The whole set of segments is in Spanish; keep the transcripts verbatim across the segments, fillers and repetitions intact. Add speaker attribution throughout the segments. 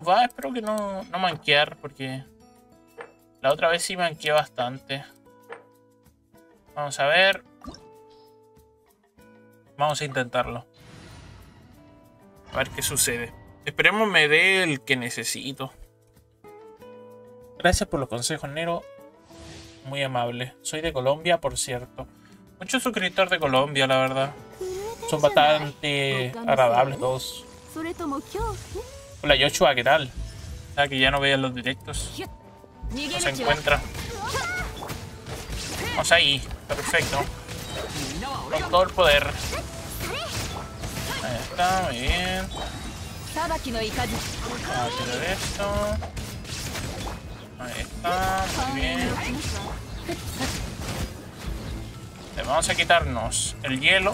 Speaker 1: Va, espero que no, no manquear, porque la otra vez sí manqueé bastante. Vamos a ver. Vamos a intentarlo. A ver qué sucede. Esperemos me dé el que necesito. Gracias por los consejos, Nero. Muy amable. Soy de Colombia, por cierto. Muchos suscriptores de Colombia, la verdad. Son bastante agradables todos. Hola, Joshua, ¿qué tal? Ah, que ya no vean los directos. No se encuentra. Vamos ahí. Perfecto. Con todo el poder. Ahí está, muy bien. Vamos a tirar esto. Ahí está, muy bien. Le vamos a quitarnos el hielo.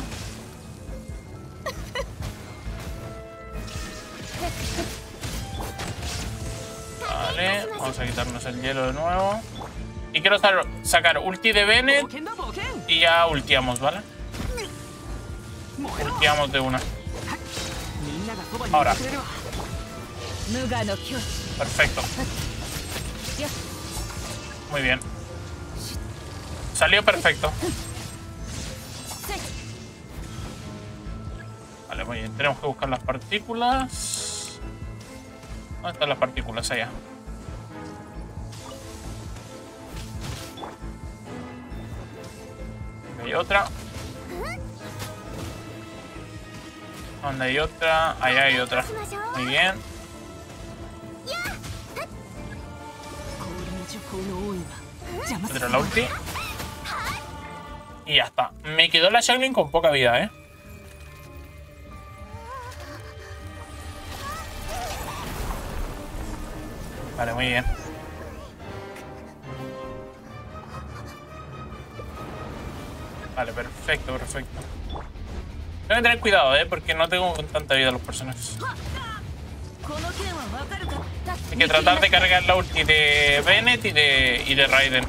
Speaker 1: Vale, vamos a quitarnos el hielo de nuevo. Y quiero sacar ulti de Bennett y ya ultiamos, ¿vale? Ultiamos de una. Ahora. Perfecto. Muy bien. Salió perfecto. Vale, muy bien. Tenemos que buscar las partículas. ¿Dónde están las partículas? Allá. Hay otra. ¿Dónde hay otra? Allá hay otra. Muy bien. Pero la ulti. Y ya está. Me quedó la Shaolin con poca vida, ¿eh? Vale, muy bien. Vale, perfecto, perfecto. Tengo que tener cuidado, ¿eh? Porque no tengo tanta vida los personajes. Hay que tratar de cargar la ulti de Bennett y de, y de Raiden.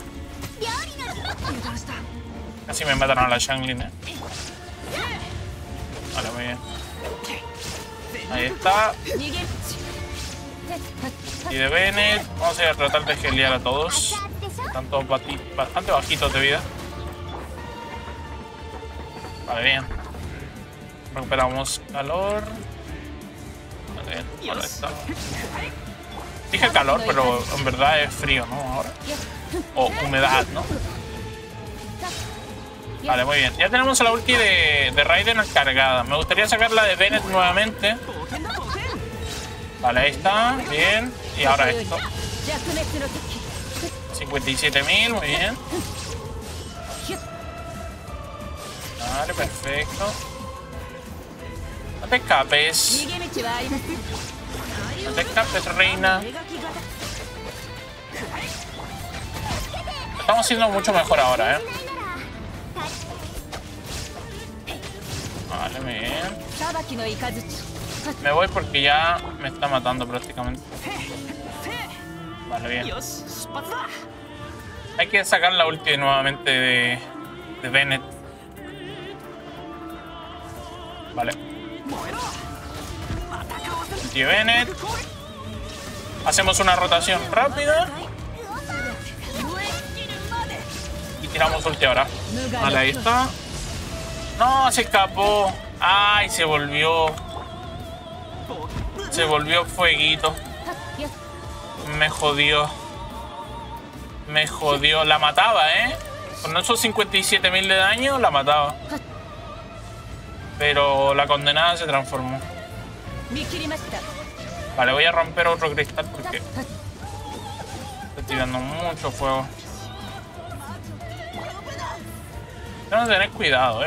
Speaker 1: Casi me mataron a la Xianglin, ¿eh? Vale, muy bien. Ahí está. Y de Bennett. Vamos a tratar de gelear a todos. Están todos bastante bajitos de vida. Vale, bien. Recuperamos calor. Vale, bien. Ahora está. Dije calor, pero en verdad es frío, ¿no? Ahora. O humedad, ¿no? Vale, muy bien. Ya tenemos la ulti de, de Raiden cargada. Me gustaría sacar la de Bennett nuevamente. Vale, ahí está. Bien. Y ahora esto. cincuenta y siete mil, muy bien. Vale, perfecto. No te escapes. No te escapes, reina. Estamos haciendo mucho mejor ahora, ¿eh? Vale, muy bien. Me voy porque ya me está matando prácticamente. Vale, bien. Hay que sacar la ulti nuevamente de, de Bennett. Vale. Ulti de Bennett. Hacemos una rotación rápida. Y tiramos ulti ahora. Vale, ahí está. No, se escapó. Ay, se volvió. Se volvió fueguito. Me jodió. Me jodió. La mataba, ¿eh? Con esos cincuenta y siete mil de daño, la mataba. Pero la condenada se transformó. Vale, voy a romper otro cristal porque estoy tirando mucho fuego. Tengo que tener cuidado, ¿eh?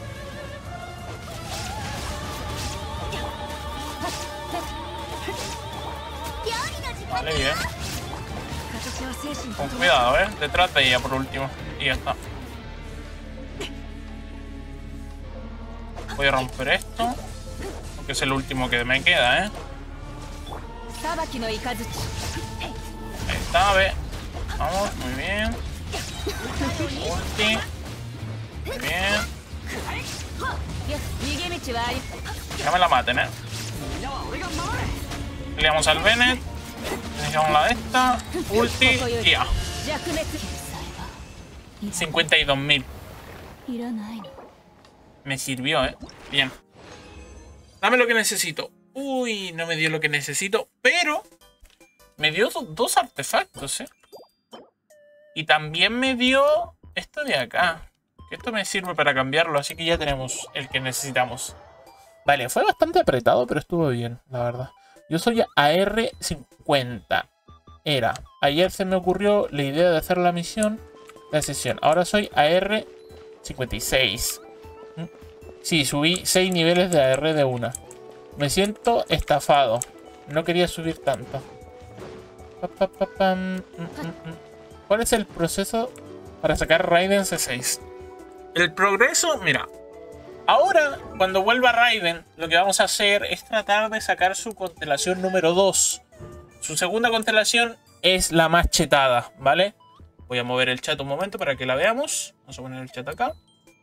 Speaker 1: Vale, bien. Con cuidado, ¿eh? Detrás de ella por último. Y ya está. Voy a romper esto. Porque es el último que me queda, ¿eh? Ahí está, ve. Vamos, muy bien. Ulti. Muy bien. No me la maten, ¿eh? Peleamos al Bennett. Necesitamos la de esta. Ulti y ya. cincuenta y dos mil. Me sirvió, ¿eh? Bien. Dame lo que necesito. Uy, no me dio lo que necesito. Pero me dio do dos artefactos, ¿eh? Y también me dio esto de acá. Que esto me sirve para cambiarlo. Así que ya tenemos el que necesitamos. Vale, fue bastante apretado, pero estuvo bien, la verdad. Yo soy A R cincuenta. Era. Ayer se me ocurrió la idea de hacer la misión. La sesión. Ahora soy A R cincuenta y seis. Sí, subí seis niveles de A R de una. Me siento estafado. No quería subir tanto. ¿Cuál es el proceso para sacar Raiden C seis? El progreso, mira. Ahora, cuando vuelva Raiden, lo que vamos a hacer es tratar de sacar su constelación número dos. Su segunda constelación es la más chetada, ¿vale? Voy a mover el chat un momento para que la veamos. Vamos a poner el chat acá.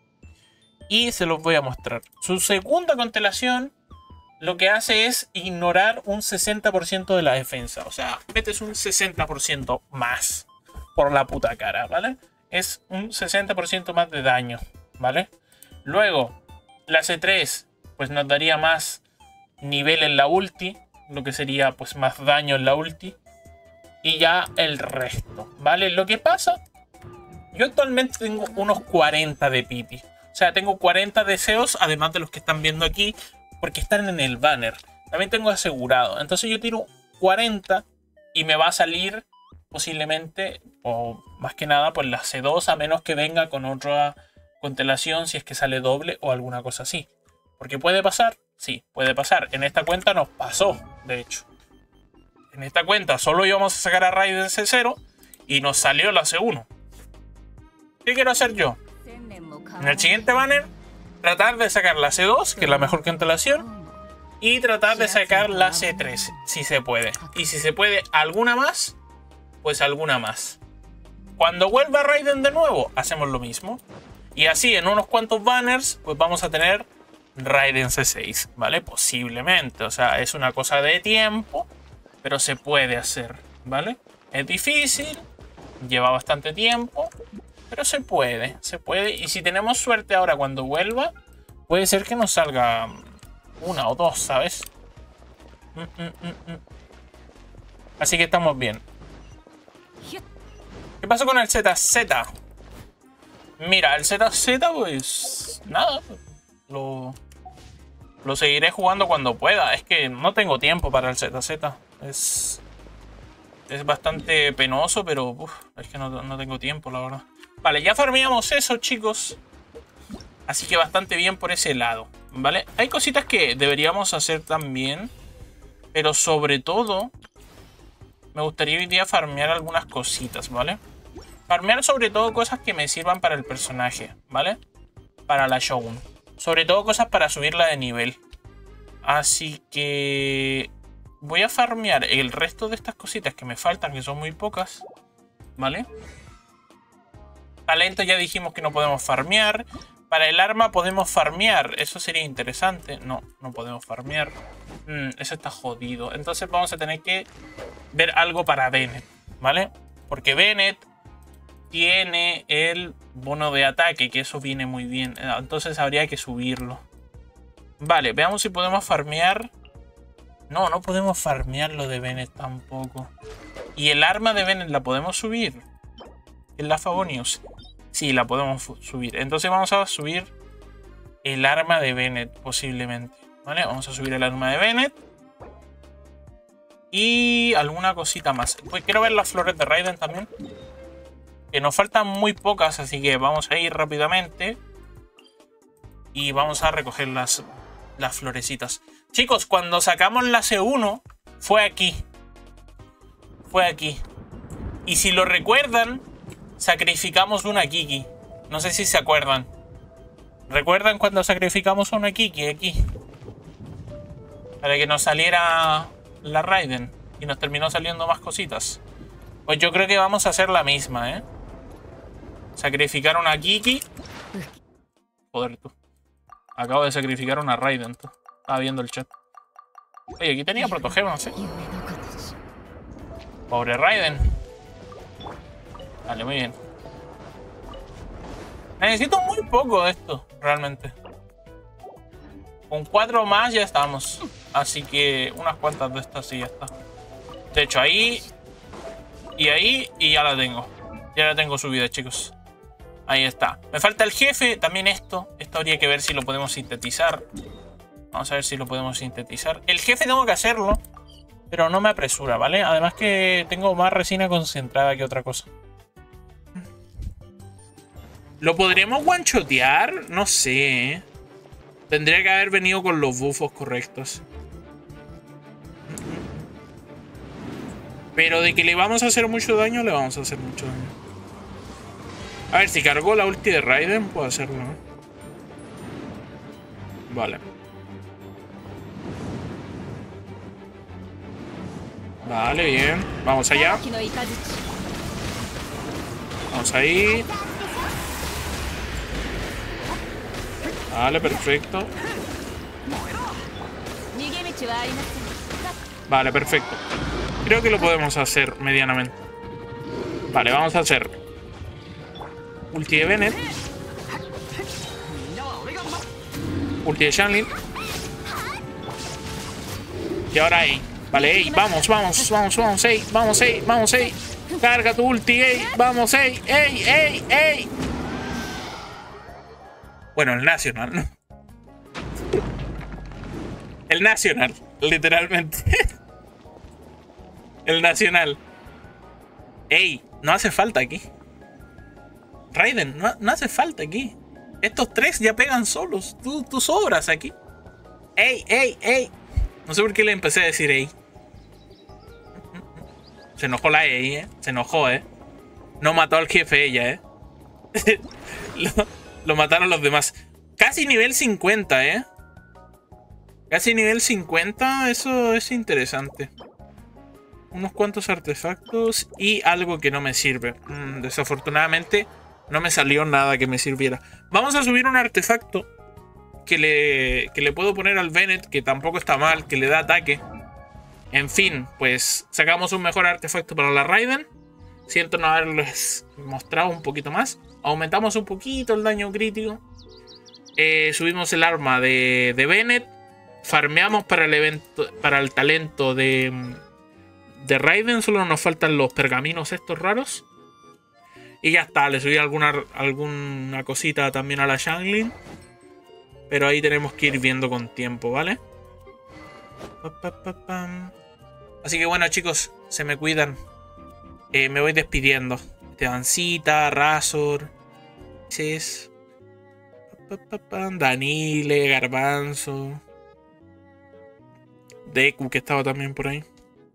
Speaker 1: Y se los voy a mostrar. Su segunda constelación lo que hace es ignorar un sesenta por ciento de la defensa. O sea, metes un sesenta por ciento más por la puta cara, ¿vale? Es un sesenta por ciento más de daño, ¿vale? Luego, la C tres, pues nos daría más nivel en la ulti. Lo que sería, pues, más daño en la ulti. Y ya el resto, ¿vale? Lo que pasa, yo actualmente tengo unos cuarenta de pipi. O sea, tengo cuarenta deseos, además de los que están viendo aquí, porque están en el banner. También tengo asegurado. Entonces yo tiro cuarenta y me va a salir posiblemente, o más que nada, pues la C dos, a menos que venga con otra constelación, si es que sale doble o alguna cosa así. Porque puede pasar, sí, puede pasar. En esta cuenta nos pasó, de hecho. En esta cuenta solo íbamos a sacar a Raiden C cero y nos salió la C uno. ¿Qué quiero hacer yo? En el siguiente banner, tratar de sacar la C dos, que es la mejor constelación, y tratar de sacar la C tres, si se puede. Y si se puede alguna más, pues alguna más. Cuando vuelva Raiden de nuevo, hacemos lo mismo. Y así, en unos cuantos banners, pues vamos a tener Raiden C seis, ¿vale? Posiblemente, o sea, es una cosa de tiempo, pero se puede hacer, ¿vale? Es difícil, lleva bastante tiempo, pero se puede, se puede. Y si tenemos suerte ahora cuando vuelva, puede ser que nos salga una o dos, ¿sabes? Mm, mm, mm, mm. Así que estamos bien. ¿Qué pasó con el Z Z? Mira, el Z Z, pues nada, lo, lo seguiré jugando cuando pueda. Es que no tengo tiempo para el Z Z. Es, es bastante penoso, pero uf, es que no, no tengo tiempo, la verdad. Vale, ya farmeamos eso, chicos. Así que bastante bien por ese lado, ¿vale? Hay cositas que deberíamos hacer también, pero sobre todo me gustaría hoy día farmear algunas cositas, ¿vale? Farmear sobre todo cosas que me sirvan para el personaje, ¿vale? Para la Shogun. Sobre todo cosas para subirla de nivel. Así que voy a farmear el resto de estas cositas que me faltan, que son muy pocas, ¿vale? Talento ya dijimos que no podemos farmear. Para el arma podemos farmear. Eso sería interesante. No, no podemos farmear. Mm, eso está jodido. Entonces vamos a tener que ver algo para Bennett, ¿vale? Porque Bennett tiene el bono de ataque, que eso viene muy bien. Entonces habría que subirlo. Vale, veamos si podemos farmear. No, no podemos farmear lo de Bennett tampoco. ¿Y el arma de Bennett la podemos subir? ¿En la Favonius? Sí, la podemos subir. Entonces vamos a subir el arma de Bennett posiblemente. ¿Vale? Vamos a subir el arma de Bennett. Y alguna cosita más. Pues quiero ver las flores de Raiden también. Que nos faltan muy pocas, así que vamos a ir rápidamente. Y vamos a recoger las, las florecitas. Chicos, cuando sacamos la C uno, fue aquí. Fue aquí. Y si lo recuerdan, sacrificamos una Kiki. No sé si se acuerdan. ¿Recuerdan cuando sacrificamos una Kiki aquí? Para que nos saliera la Raiden. Y nos terminó saliendo más cositas. Pues yo creo que vamos a hacer la misma, ¿eh? Sacrificar una Kiki. Joder, tú. Acabo de sacrificar una Raiden, tú. Estaba viendo el chat. Oye, aquí tenía protogemas, ¿eh? Pobre Raiden. Vale, muy bien. Necesito muy poco de esto, realmente. Con cuatro más ya estamos. Así que unas cuantas de estas sí ya está. De hecho, ahí y ahí y ya la tengo. Ya la tengo subida, chicos. Ahí está. Me falta el jefe, también esto. Esto habría que ver si lo podemos sintetizar. Vamos a ver si lo podemos sintetizar. El jefe tengo que hacerlo, pero no me apresura, ¿vale? Además que tengo más resina concentrada que otra cosa. ¿Lo podremos one-shotear? No sé, ¿eh? Tendría que haber venido con los buffos correctos. Pero de que le vamos a hacer mucho daño, le vamos a hacer mucho daño. A ver, si cargó la ulti de Raiden, puedo hacerlo, ¿no? Vale. Vale, bien. Vamos allá. Vamos ahí. Vale, perfecto. Vale, perfecto. Creo que lo podemos hacer medianamente. Vale, vamos a hacer ulti de Bennett. Ulti de Xianglin. Y ahora ahí. Vale, ey, vamos, vamos, vamos, vamos, ey, vamos, ey, vamos, ey. Carga tu ulti, ey, vamos, ey, ey, ey, ey. Bueno, el Nacional, ¿no? El Nacional, literalmente. El Nacional. Ey, no hace falta aquí. Raiden, no, no hace falta aquí. Estos tres ya pegan solos. Tú, tú sobras aquí. Ey, ey, ey. No sé por qué le empecé a decir ey. Se enojó la ey, ¿eh? Se enojó, ¿eh? No mató al jefe ella, ¿eh? lo, lo mataron los demás. Casi nivel cincuenta, ¿eh? Casi nivel cincuenta. Eso es interesante. Unos cuantos artefactos y algo que no me sirve. Mm, desafortunadamente no me salió nada que me sirviera. Vamos a subir un artefacto que le, que le puedo poner al Bennett, que tampoco está mal, que le da ataque. En fin, pues sacamos un mejor artefacto para la Raiden. Siento no haberles mostrado un poquito más. Aumentamos un poquito el daño crítico. Eh, subimos el arma de, de Bennett. Farmeamos para el evento, para el talento de, de Raiden. Solo nos faltan los pergaminos estos raros. Y ya está, le subí alguna, alguna cosita también a la Xianglin. Pero ahí tenemos que ir viendo con tiempo, ¿vale? Así que bueno, chicos, se me cuidan. Eh, me voy despidiendo. Tebancita, Razor, Ches, Danile, Garbanzo, Deku, que estaba también por ahí.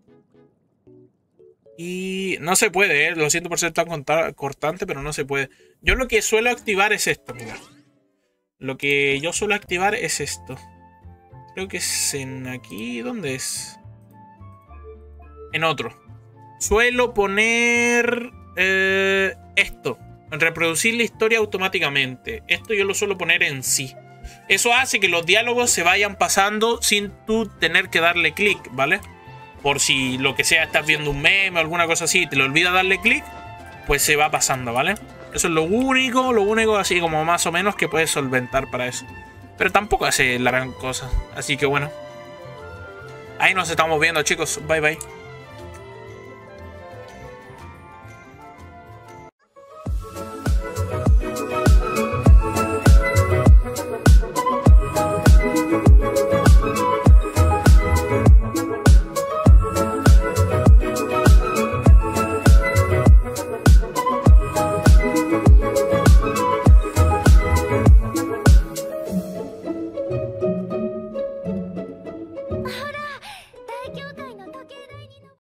Speaker 1: Y no se puede, ¿eh? Lo siento por ser tan cortante, pero no se puede. Yo lo que suelo activar es esto, mira. Lo que yo suelo activar es esto. Creo que es en aquí. ¿Dónde es? En otro. Suelo poner eh, esto. Reproducir la historia automáticamente. Esto yo lo suelo poner en sí. Eso hace que los diálogos se vayan pasando sin tú tener que darle clic, ¿vale? Por si lo que sea estás viendo un meme o alguna cosa así y te le olvida darle clic, pues se va pasando, ¿vale? Eso es lo único, lo único así como más o menos que puedes solventar para eso. Pero tampoco hace la gran cosa. Así que bueno. Ahí nos estamos viendo, chicos. Bye, bye.